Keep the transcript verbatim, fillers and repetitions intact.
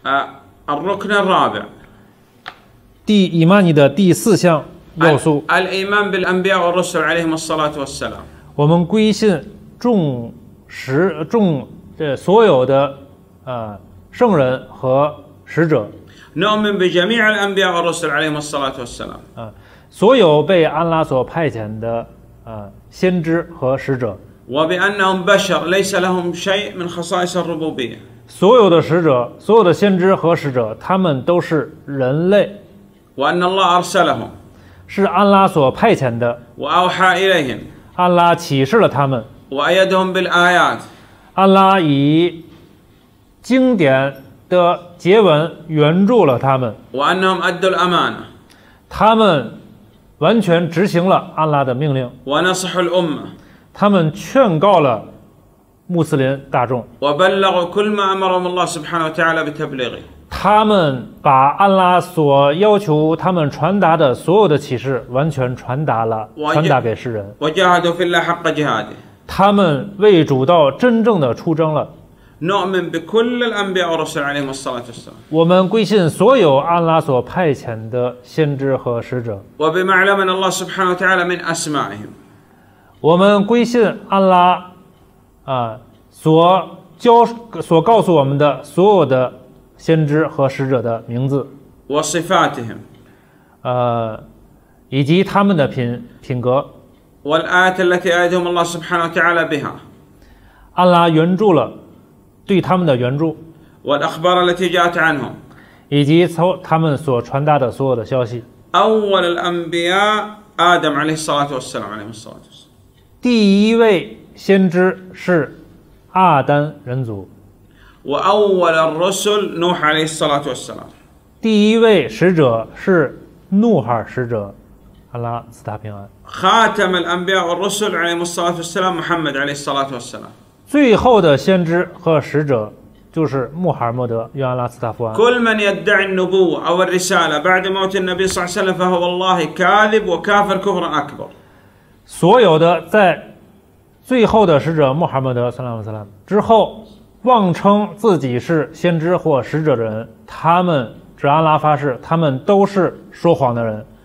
الركن الرابع 第以曼尼的第四项要素， الإيمان بالأنبياء والرسل عليهم الصلاة والسلام 我们归信众使众这所有的呃圣人和使者 نؤمن بجميع الأنبياء والرسل عليهم الصلاة والسلام 啊，所有被安拉所派遣的呃先知和使者， وبأنهم بشر ليس لهم شيء من خصائص الربوبية 所有的使者，所有的先知和使者，他们都是人类， وأن الله أرسلهم 是安拉所派遣的， وأوحى إليهم 安拉启示了他们， وأيدهم بالآيات 安拉以经典的结文援助了他们， وأنهم أدوا الأمانة 他们完全执行了安拉的命令， ونصحوا الأمة 他们劝告了穆斯林大众， وبلغوا كل ما أمرهم الله سبحانه وتعالى بتبليغه 他们把安拉所要求他们传达的所有的启示完全传达了，传达给世人。 وجاهدوا في الله حق جهاده 他们为主道真正的出征了。 نؤمن بكل الأنبياء والرسل عليهم الصلاة والسلام 我们归信所有安拉所派遣的先知和使者， وبما علمنا الله سبحانه وتعالى من أسمائهم 我们归信安拉啊所教所告诉我们的所有的先知和使者的名字， وصفاتهم 呃，以及他们的品品格。 والآيات التي آيدهم الله سبحانه وتعالى بها 安拉援助了对他们的援助， والأخبار التي جاءت عنهم 以及从他们所传达的所有的消息。 أول الأنبياء آدم عليه الصلاة والسلام عليه الصلاة والسلام 第一位先知是阿丹人族， وأول الرسل نوح عليه الصلاة والسلام 第一位使者是努哈使者，安拉赐他平安。 خاتم الأنبياء والرسل عليهم الصلاة والسلام محمد عليه الصلاة والسلام 最后的先知和使者就是穆罕默德，愿安拉赐他福安。 كل من يدعي النبوة أو الرسالة بعد موت النبي صلى الله عليه وسلم فهو والله كاذب وكافر كفرا أكبر 所有的在最后的使者穆罕默德（萨拉姆萨拉姆）之后妄称自己是先知或使者的人，他们指安拉发誓，他们都是说谎的人。